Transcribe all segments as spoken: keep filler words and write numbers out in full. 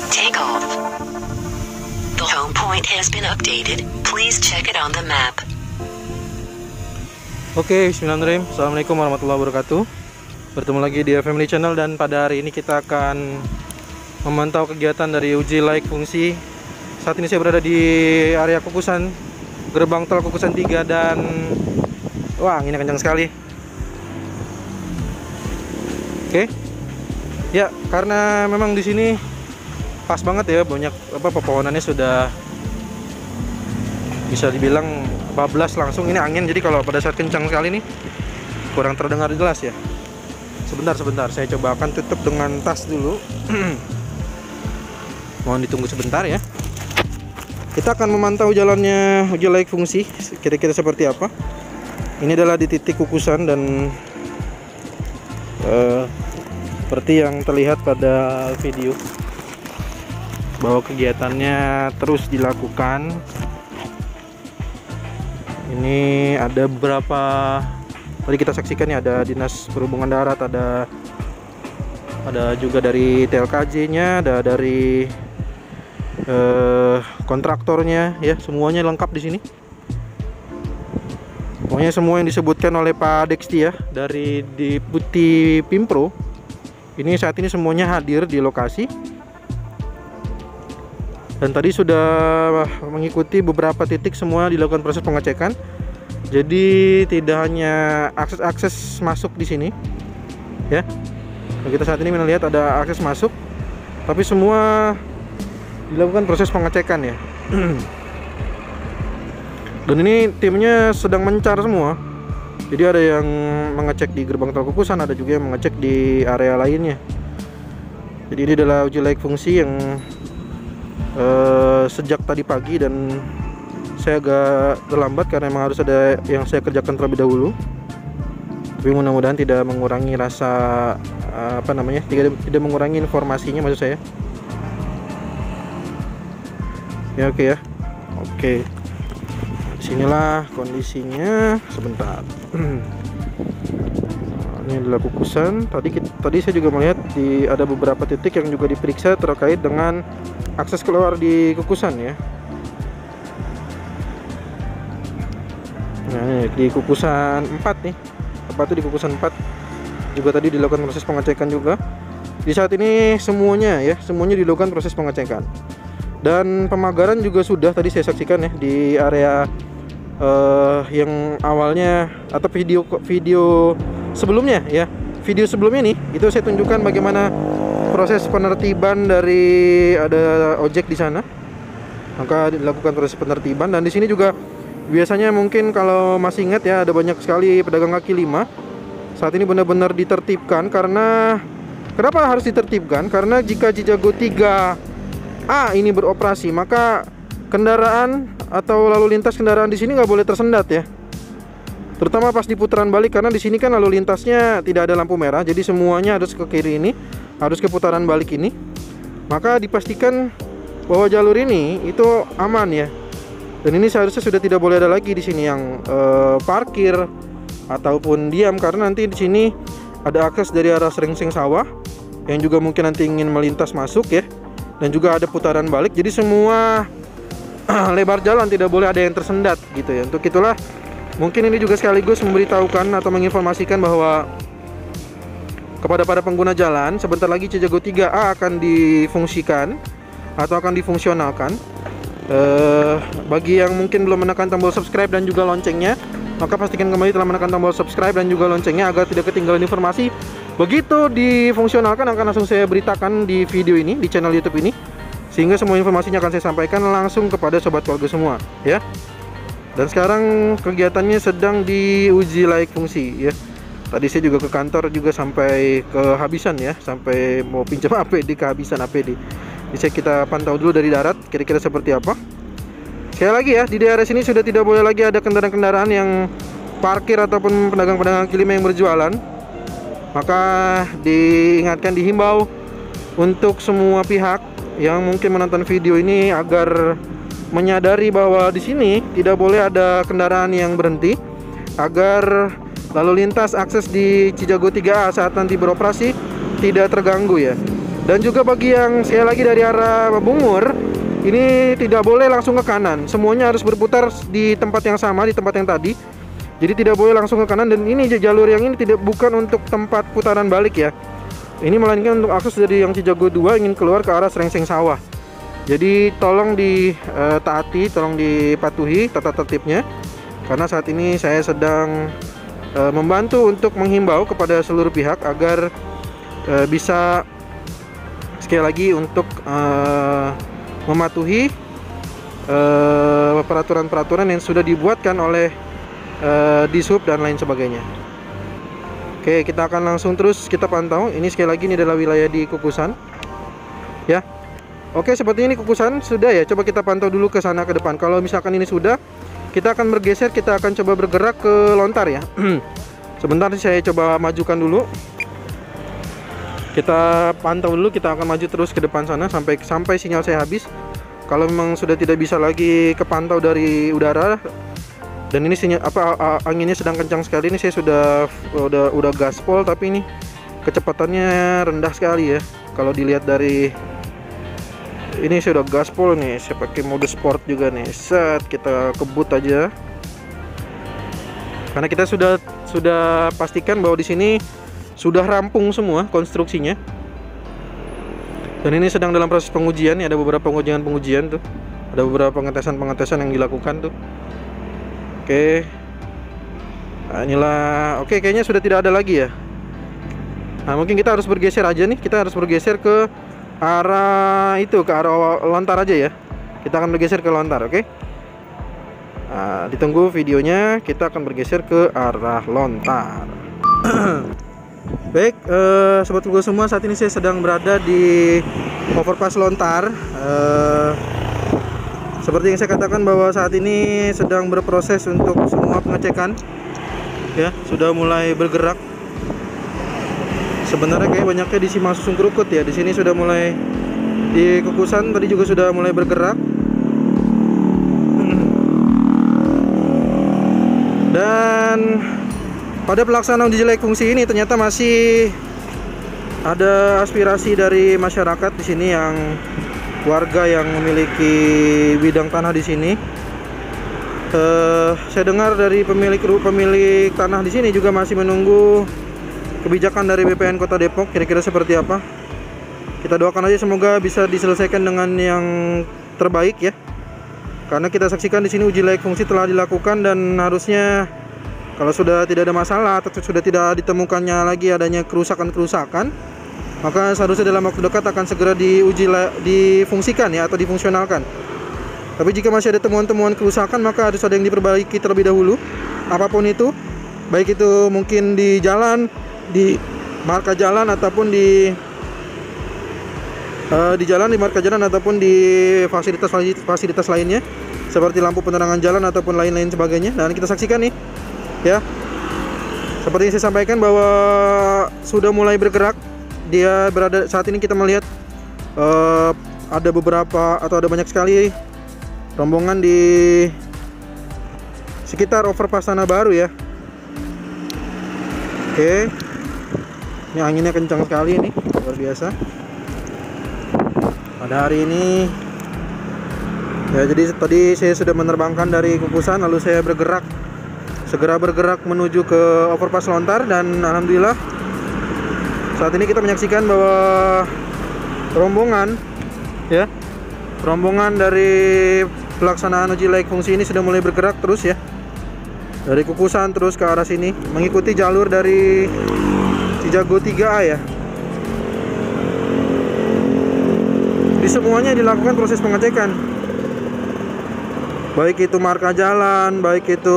Take off. The home point has been updated. Please check it on the map. Oke, bismillahirrahmanirrahim. Assalamualaikum warahmatullahi wabarakatuh. Bertemu lagi di Family Channel, dan pada hari ini kita akan memantau kegiatan dari uji laik fungsi. Saat ini saya berada di area Kukusan, gerbang tol Kukusan tiga, dan wah, anginnya kencang sekali. Oke. Ya, karena memang di sini pas banget ya, banyak apa pepohonannya sudah bisa dibilang bablas langsung. Ini angin, jadi kalau pada saat kencang sekali nih kurang terdengar jelas ya. Sebentar sebentar, saya coba akan tutup dengan tas dulu. Mohon ditunggu sebentar ya. Kita akan memantau jalannya uji laik fungsi kira-kira seperti apa. Ini adalah di titik Kukusan, dan uh, seperti yang terlihat pada video bahwa kegiatannya terus dilakukan. Ini ada beberapa tadi kita saksikan ya, ada Dinas Perhubungan Darat, ada ada juga dari T L K J-nya, ada dari eh, kontraktornya ya, semuanya lengkap di sini. Pokoknya semua yang disebutkan oleh Pak Deksti ya dari Deputi Pimpro ini saat ini semuanya hadir di lokasi. Dan tadi sudah mengikuti beberapa titik, semua dilakukan proses pengecekan. Jadi tidak hanya akses-akses masuk di sini, ya. Nah, kita saat ini melihat ada akses masuk, tapi semua dilakukan proses pengecekan ya. Dan ini timnya sedang mencar semua. Jadi ada yang mengecek di gerbang tol Kukusan, ada juga yang mengecek di area lainnya. Jadi ini adalah uji laik fungsi yang Uh, sejak tadi pagi, dan saya agak terlambat karena memang harus ada yang saya kerjakan terlebih dahulu. Tapi mudah-mudahan tidak mengurangi rasa uh, apa namanya tidak tidak mengurangi informasinya, maksud saya. Ya oke okay ya, oke. Okay. Disinilah kondisinya. Sebentar. Ini adalah Kukusan. Tadi tadi saya juga melihat di ada beberapa titik yang juga diperiksa terkait dengan akses keluar di Kukusan ya. Nah, ini di Kukusan empat nih. Tepatnya di Kukusan empat juga tadi dilakukan proses pengecekan juga. Di saat ini semuanya ya, semuanya dilakukan proses pengecekan. Dan pemagaran juga sudah tadi saya saksikan ya di area uh, yang awalnya atau video video sebelumnya ya. Video sebelumnya nih itu saya tunjukkan bagaimana proses penertiban dari ada ojek di sana. Maka dilakukan proses penertiban, dan di sini juga biasanya mungkin kalau masih ingat ya, ada banyak sekali pedagang kaki lima. Saat ini benar-benar ditertibkan. Karena kenapa harus ditertibkan? Karena jika Cijago tiga A ini beroperasi, maka kendaraan atau lalu lintas kendaraan di sini nggak boleh tersendat ya. Terutama pas di putaran balik, karena di sini kan lalu lintasnya tidak ada lampu merah, jadi semuanya harus ke kiri ini, harus ke putaran balik ini. Maka dipastikan bahwa jalur ini itu aman ya. Dan ini seharusnya sudah tidak boleh ada lagi di sini yang eh, parkir ataupun diam, karena nanti di sini ada akses dari arah Srengseng Sawah yang juga mungkin nanti ingin melintas masuk ya. Dan juga ada putaran balik, jadi semua lebar jalan tidak boleh ada yang tersendat gitu ya. Untuk itulah mungkin ini juga sekaligus memberitahukan atau menginformasikan bahwa kepada para pengguna jalan, sebentar lagi Cijago tiga A akan difungsikan atau akan difungsionalkan. Eh, bagi yang mungkin belum menekan tombol subscribe dan juga loncengnya, maka pastikan kembali telah menekan tombol subscribe dan juga loncengnya agar tidak ketinggalan informasi. Begitu difungsionalkan akan langsung saya beritakan di video ini, di channel YouTube ini, sehingga semua informasinya akan saya sampaikan langsung kepada sobat keluarga semua ya. Dan sekarang kegiatannya sedang diuji laik fungsi ya. Tadi saya juga ke kantor juga sampai kehabisan ya, sampai mau pinjam A P D, kehabisan A P D. Bisa kita pantau dulu dari darat kira-kira seperti apa. Sekali lagi ya, di daerah sini sudah tidak boleh lagi ada kendaraan-kendaraan yang parkir ataupun pedagang-pedagang kaki lima yang berjualan. Maka diingatkan, dihimbau untuk semua pihak yang mungkin menonton video ini agar menyadari bahwa di sini tidak boleh ada kendaraan yang berhenti, agar lalu lintas akses di Cijago tiga A saat nanti beroperasi tidak terganggu ya. Dan juga bagi yang sekali lagi dari arah Bungur, ini tidak boleh langsung ke kanan, semuanya harus berputar di tempat yang sama, di tempat yang tadi. Jadi tidak boleh langsung ke kanan, dan ini jalur yang ini tidak bukan untuk tempat putaran balik ya. Ini melainkan untuk akses dari yang Cijago dua ingin keluar ke arah Serengseng Sawah. Jadi tolong ditaati, uh, tolong dipatuhi tata tertibnya, karena saat ini saya sedang uh, membantu untuk menghimbau kepada seluruh pihak agar uh, bisa sekali lagi untuk uh, mematuhi peraturan-peraturan uh, yang sudah dibuatkan oleh uh, Dishub dan lain sebagainya. Oke, kita akan langsung terus kita pantau. Ini sekali lagi ini adalah wilayah di Kukusan ya. Oke, sepertinya ini Kukusan sudah ya. Coba kita pantau dulu ke sana ke depan. Kalau misalkan ini sudah, kita akan bergeser, kita akan coba bergerak ke Lontar ya. Sebentar saya coba majukan dulu. Kita pantau dulu, kita akan maju terus ke depan sana sampai sampai sinyal saya habis. Kalau memang sudah tidak bisa lagi kepantau dari udara, dan ini sinyal apa anginnya sedang kencang sekali, ini saya sudah udah udah gaspol, tapi ini kecepatannya rendah sekali ya. Kalau dilihat dari ini sudah gaspol nih, saya pakai mode sport juga nih. Set, kita kebut aja. Karena kita sudah sudah pastikan bahwa di sini sudah rampung semua konstruksinya. Dan ini sedang dalam proses pengujian ya, ada beberapa pengujian-pengujian tuh. Ada beberapa pengetesan-pengetesan yang dilakukan tuh. Oke. Nah, inilah, oke kayaknya sudah tidak ada lagi ya. Nah, mungkin kita harus bergeser aja nih, kita harus bergeser ke arah itu, ke arah Lontar aja ya. Kita akan bergeser ke Lontar, oke? Nah, ditunggu videonya, kita akan bergeser ke arah Lontar. Baik, eh, sobat Google semua, saat ini saya sedang berada di overpass Lontar. Eh, seperti yang saya katakan bahwa saat ini sedang berproses untuk semua pengecekan, ya sudah mulai bergerak. Sebenarnya kayak banyaknya di Simalsusung Krukut ya. Di sini sudah mulai, di Kukusan tadi juga sudah mulai bergerak. Dan pada pelaksanaan uji layak fungsi ini ternyata masih ada aspirasi dari masyarakat di sini, yang warga yang memiliki bidang tanah di sini. Uh, saya dengar dari pemilik pemilik tanah di sini juga masih menunggu kebijakan dari B P N Kota Depok, kira-kira seperti apa. Kita doakan aja semoga bisa diselesaikan dengan yang terbaik ya. Karena kita saksikan di sini uji layak fungsi telah dilakukan, dan harusnya kalau sudah tidak ada masalah atau sudah tidak ditemukannya lagi adanya kerusakan-kerusakan, maka seharusnya dalam waktu dekat akan segera diuji difungsikan ya, atau difungsionalkan. Tapi jika masih ada temuan-temuan kerusakan, maka harus ada yang diperbaiki terlebih dahulu, apapun itu, baik itu mungkin di jalan, di marka jalan, ataupun di uh, di jalan, di marka jalan, ataupun di fasilitas fasilitas lainnya seperti lampu penerangan jalan ataupun lain-lain sebagainya. Dan kita saksikan nih ya, seperti yang saya sampaikan bahwa sudah mulai bergerak. Dia berada, saat ini kita melihat uh, ada beberapa atau ada banyak sekali rombongan di sekitar overpass Tanah Baru ya. Oke, ini anginnya kencang sekali, ini luar biasa pada hari ini ya. Jadi tadi saya sudah menerbangkan dari Kukusan, lalu saya bergerak segera bergerak menuju ke overpass Lontar, dan alhamdulillah saat ini kita menyaksikan bahwa rombongan ya, rombongan dari pelaksanaan uji layak fungsi ini sudah mulai bergerak terus ya, dari Kukusan terus ke arah sini mengikuti jalur dari Cijago tiga A ya. Di semuanya dilakukan proses pengecekan, baik itu marka jalan, baik itu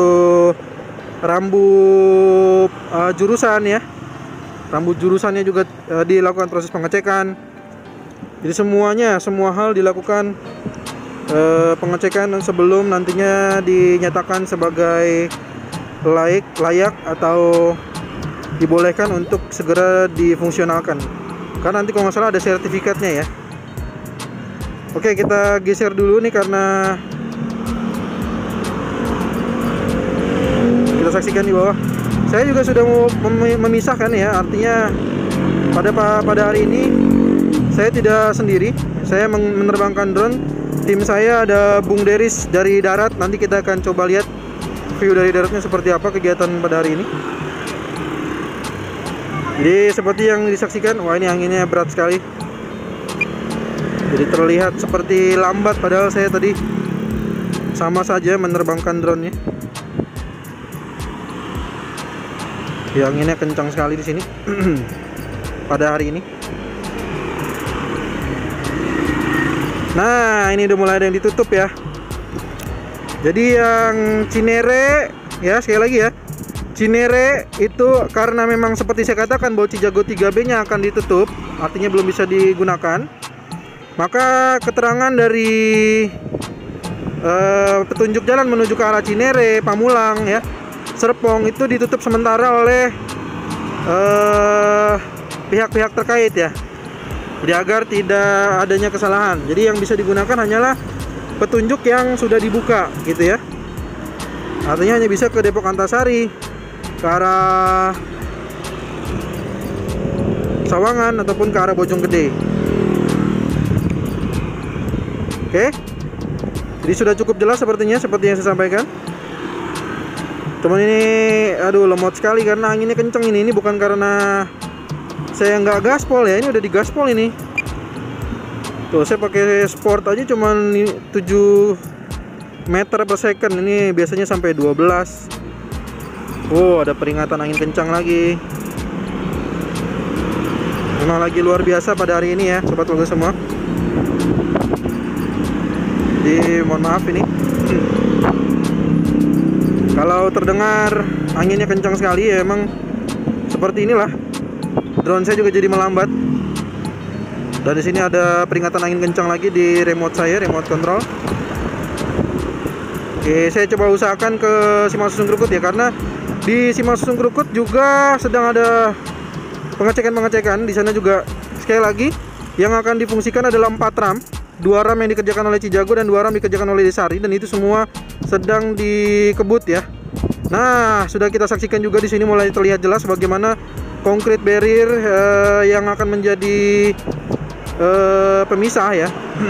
rambut uh, jurusan ya, rambut jurusannya juga uh, dilakukan proses pengecekan. Jadi semuanya, semua hal dilakukan uh, pengecekan sebelum nantinya dinyatakan sebagai layak, layak atau dibolehkan untuk segera difungsionalkan. Karena nanti kalau nggak salah ada sertifikatnya ya. Oke, kita geser dulu nih karena kita saksikan di bawah. Saya juga sudah mau mem memisahkan ya, artinya pada pada hari ini saya tidak sendiri, saya menerbangkan drone. Tim saya ada Bung Deris dari darat. Nanti kita akan coba lihat view dari daratnya seperti apa kegiatan pada hari ini. Jadi seperti yang disaksikan, wah ini anginnya berat sekali. Jadi terlihat seperti lambat, padahal saya tadi sama saja menerbangkan drone-nya. Ya, anginnya kencang sekali di sini pada hari ini. Nah, ini udah mulai ada yang ditutup ya. Jadi yang Cinere ya, sekali lagi ya, Cinere itu karena memang seperti saya katakan bahwa Cijago tiga B nya akan ditutup, artinya belum bisa digunakan. Maka keterangan dari uh, petunjuk jalan menuju ke arah Cinere, Pamulang ya, Serpong itu ditutup sementara oleh pihak-pihak uh, terkait ya. Jadi agar tidak adanya kesalahan. Jadi yang bisa digunakan hanyalah petunjuk yang sudah dibuka gitu ya. Artinya hanya bisa ke Depok Antasari, ke arah Sawangan ataupun ke arah Bojonggede. Oke. Jadi sudah cukup jelas sepertinya, seperti yang saya sampaikan. Teman ini aduh lemot sekali karena anginnya kenceng ini. Ini bukan karena saya nggak gaspol ya, ini udah digaspol ini. Tuh saya pakai sport aja cuman tujuh meter per second, ini biasanya sampai dua belas. Wow, ada peringatan angin kencang lagi. Memang lagi luar biasa pada hari ini ya, sobat logos semua. Jadi mohon maaf ini kalau terdengar anginnya kencang sekali ya, emang seperti inilah. Drone saya juga jadi melambat. Dan di sini ada peringatan angin kencang lagi di remote saya, remote control. Oke, saya coba usahakan ke Simpang Susun Krukut ya, karena di Simpang Susun Krukut juga sedang ada pengecekan-pengecekan. Di sana juga sekali lagi yang akan difungsikan adalah empat ram, dua ram yang dikerjakan oleh Cijago dan dua ram dikerjakan oleh Desari, dan itu semua sedang dikebut ya. Nah, sudah kita saksikan juga di sini mulai terlihat jelas bagaimana concrete barrier uh, yang akan menjadi uh, pemisah ya.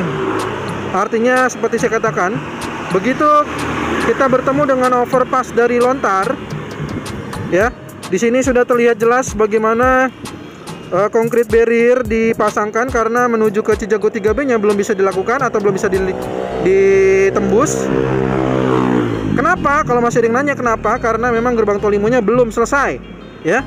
Artinya seperti saya katakan, begitu kita bertemu dengan overpass dari Lontar ya, di sini sudah terlihat jelas bagaimana uh, concrete barrier dipasangkan, karena menuju ke Cijago tiga B nya belum bisa dilakukan atau belum bisa ditembus. Kenapa? Kalau masih ada yang nanya kenapa? Karena memang gerbang tol Limonya belum selesai ya.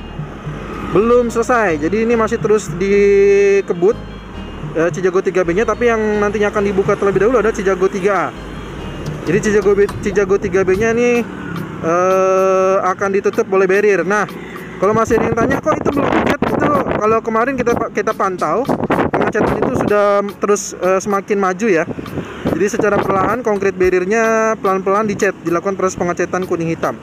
Belum selesai, jadi ini masih terus dikebut eh, Cijago tiga B nya, tapi yang nantinya akan dibuka terlebih dahulu ada Cijago tiga A. Jadi Cijago, Cijago tiga B nya ini eh, akan ditutup oleh barrier. Nah, kalau masih ada yang tanya kok itu belum dicat, itu kalau kemarin kita kita pantau pengecatan itu sudah terus eh, semakin maju ya. Jadi secara perlahan konkret barriernya pelan-pelan dicat, dilakukan proses pengecatan kuning hitam.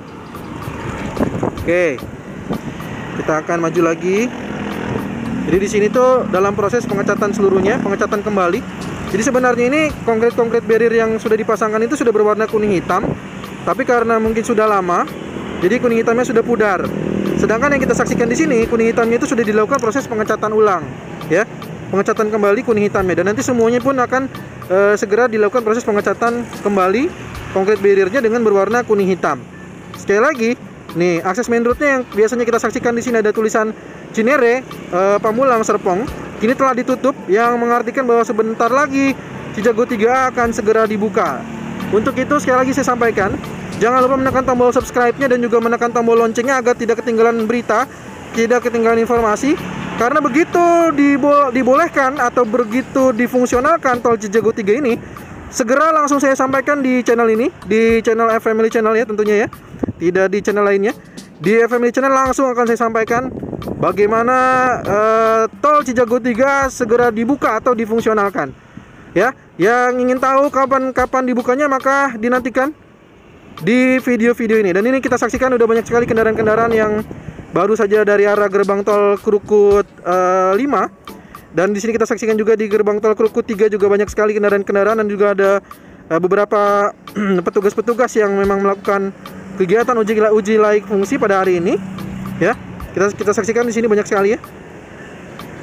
Oke. Kita akan maju lagi. Jadi di sini tuh dalam proses pengecatan seluruhnya, pengecatan kembali. Jadi sebenarnya ini konkret-konkret barrier yang sudah dipasangkan itu sudah berwarna kuning hitam, tapi karena mungkin sudah lama, jadi kuning hitamnya sudah pudar. Sedangkan yang kita saksikan di sini, kuning hitamnya itu sudah dilakukan proses pengecatan ulang, ya, pengecatan kembali kuning hitamnya. Dan nanti semuanya pun akan e, segera dilakukan proses pengecatan kembali konkret barriernya dengan berwarna kuning hitam. Sekali lagi. Nih, akses main road-nya yang biasanya kita saksikan di sini ada tulisan Cinere, eh, Pamulang, Serpong, kini telah ditutup, yang mengartikan bahwa sebentar lagi Cijago tiga A akan segera dibuka. Untuk itu sekali lagi saya sampaikan, jangan lupa menekan tombol subscribe-nya dan juga menekan tombol loncengnya agar tidak ketinggalan berita, tidak ketinggalan informasi. Karena begitu dibo dibolehkan atau begitu difungsionalkan tol Cijago tiga ini, segera langsung saya sampaikan di channel ini, di channel F Family Channel ya tentunya ya, tidak di channel lainnya. Di F Family Channel langsung akan saya sampaikan bagaimana uh, tol Cijago tiga segera dibuka atau difungsionalkan. Ya, yang ingin tahu kapan-kapan dibukanya maka dinantikan di video-video ini. Dan ini kita saksikan udah banyak sekali kendaraan-kendaraan yang baru saja dari arah gerbang tol Krukut uh, lima. Dan di sini kita saksikan juga di gerbang tol Krukut tiga juga banyak sekali kendaraan-kendaraan, dan juga ada uh, beberapa petugas-petugas yang memang melakukan kegiatan uji uji laik fungsi pada hari ini. Ya, kita kita saksikan di sini banyak sekali ya.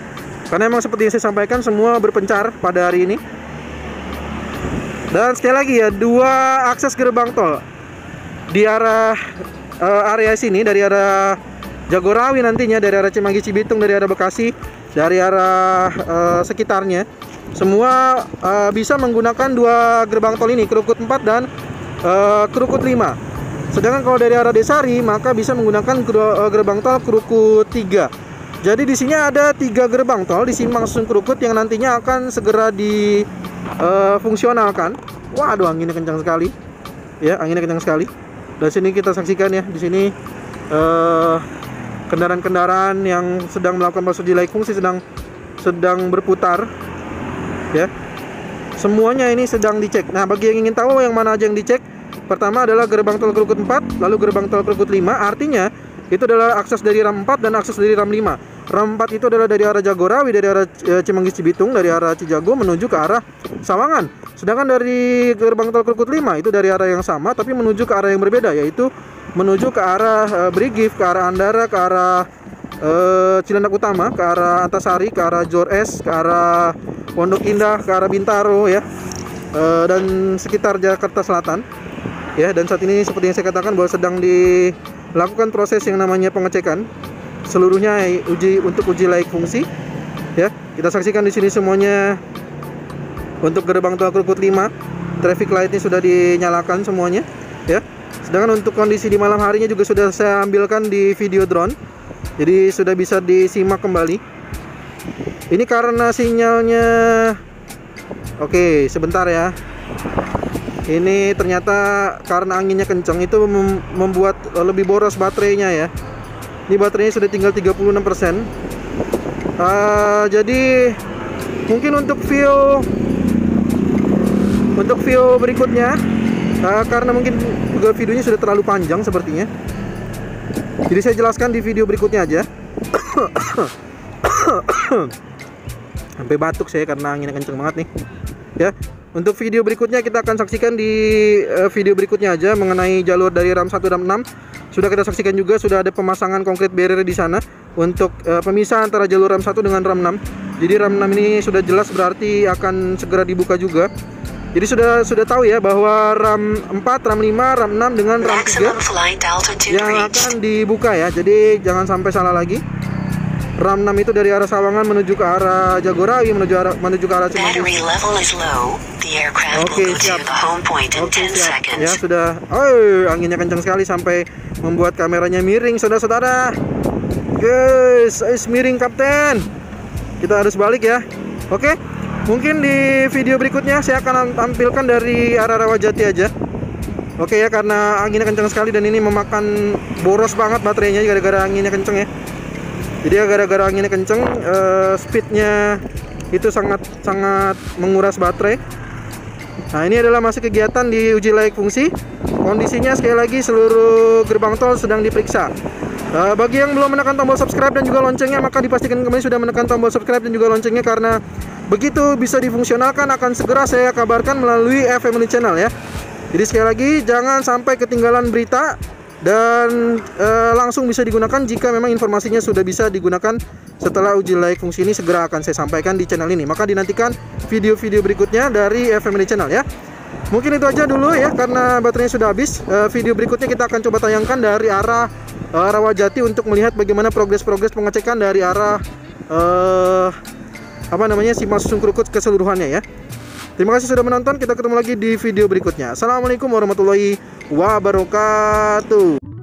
Karena emang seperti yang saya sampaikan, semua berpencar pada hari ini. Dan sekali lagi ya, dua akses gerbang tol di arah uh, area sini, dari arah Jagorawi nantinya, dari arah Cimanggis Cibitung, dari arah Bekasi, dari arah uh, sekitarnya, semua uh, bisa menggunakan dua gerbang tol ini, Krukut empat dan uh, Krukut lima. Sedangkan kalau dari arah Desari, maka bisa menggunakan uh, gerbang tol Krukut tiga. Jadi di sini ada tiga gerbang tol di Simpang Susun Krukut yang nantinya akan segera difungsionalkan. Uh, Waduh, anginnya kencang sekali. Ya, anginnya kencang sekali. Dan sini kita saksikan ya, di sini uh, kendaraan-kendaraan yang sedang melakukan proses uji layak fungsi sedang sedang berputar. Ya. Semuanya ini sedang dicek. Nah, bagi yang ingin tahu yang mana aja yang dicek, pertama adalah gerbang tol Krukut empat, lalu gerbang tol Krukut lima. Artinya itu adalah akses dari RAM empat dan akses dari RAM lima. RAM empat itu adalah dari arah Jagorawi, dari arah Cimanggis Cibitung, dari arah Cijago menuju ke arah Sawangan. Sedangkan dari gerbang tol Krukut lima itu dari arah yang sama tapi menuju ke arah yang berbeda, yaitu menuju ke arah uh, Brigif, ke arah Andara, ke arah uh, Cilandak Utama, ke arah Antasari, ke arah Jor S, ke arah Pondok Indah, ke arah Bintaro ya. Uh, dan sekitar Jakarta Selatan. Ya, dan saat ini seperti yang saya katakan bahwa sedang dilakukan proses yang namanya pengecekan seluruhnya uji untuk uji layak fungsi. Ya, kita saksikan di sini semuanya untuk gerbang tol Krukut lima, traffic light-nya sudah dinyalakan semuanya, ya. Sedangkan untuk kondisi di malam harinya juga sudah saya ambilkan di video drone. Jadi sudah bisa disimak kembali. Ini karena sinyalnya Oke, sebentar ya. Ini ternyata karena anginnya kencang itu mem membuat lebih boros baterainya ya. Ini baterainya sudah tinggal tiga puluh enam persen. Uh, jadi mungkin untuk view untuk view berikutnya, uh, karena mungkin juga videonya sudah terlalu panjang sepertinya, jadi saya jelaskan di video berikutnya aja. Sampai batuk saya karena anginnya kencang banget nih ya. Untuk video berikutnya kita akan saksikan di uh, video berikutnya aja mengenai jalur dari RAM satu dan enam. Sudah kita saksikan juga, sudah ada pemasangan konkret barrier di sana untuk uh, pemisah antara jalur RAM satu dengan RAM enam. Jadi RAM enam ini sudah jelas berarti akan segera dibuka juga. Jadi sudah sudah tahu ya bahwa RAM empat, RAM lima, RAM enam dengan RAM tiga yang akan dibuka ya. Jadi jangan sampai salah lagi. RAM enam itu dari arah Sawangan menuju ke arah Jagorawi, menuju arah menuju ke arah Cimanggis. Oke, siap. Oke, siap. Ya, sudah. Oh, anginnya kencang sekali sampai membuat kameranya miring, saudara-saudara. Guys, guys, miring kapten. Kita harus balik ya. Oke. Mungkin di video berikutnya saya akan tampilkan dari arah Rawajati aja. Oke ya, karena anginnya kencang sekali dan ini memakan boros banget baterainya gara-gara anginnya kencang ya. Jadi gara-gara anginnya kenceng, uh, speednya itu sangat sangat menguras baterai. Nah, ini adalah masih kegiatan di uji layak fungsi. Kondisinya sekali lagi seluruh gerbang tol sedang diperiksa. Uh, bagi yang belum menekan tombol subscribe dan juga loncengnya, maka dipastikan kembali sudah menekan tombol subscribe dan juga loncengnya, karena begitu bisa difungsionalkan akan segera saya kabarkan melalui Family Channel ya. Jadi sekali lagi jangan sampai ketinggalan berita. Dan e, langsung bisa digunakan jika memang informasinya sudah bisa digunakan setelah uji layak fungsi ini, segera akan saya sampaikan di channel ini. Maka dinantikan video-video berikutnya dari Family Channel ya. Mungkin itu aja dulu ya, karena baterainya sudah habis. E, video berikutnya kita akan coba tayangkan dari arah e, Rawajati untuk melihat bagaimana progres-progres pengecekan dari arah e, apa namanya Simpang Susun Krukut keseluruhannya ya. Terima kasih sudah menonton. Kita ketemu lagi di video berikutnya. Assalamualaikum warahmatullahi wabarakatuh.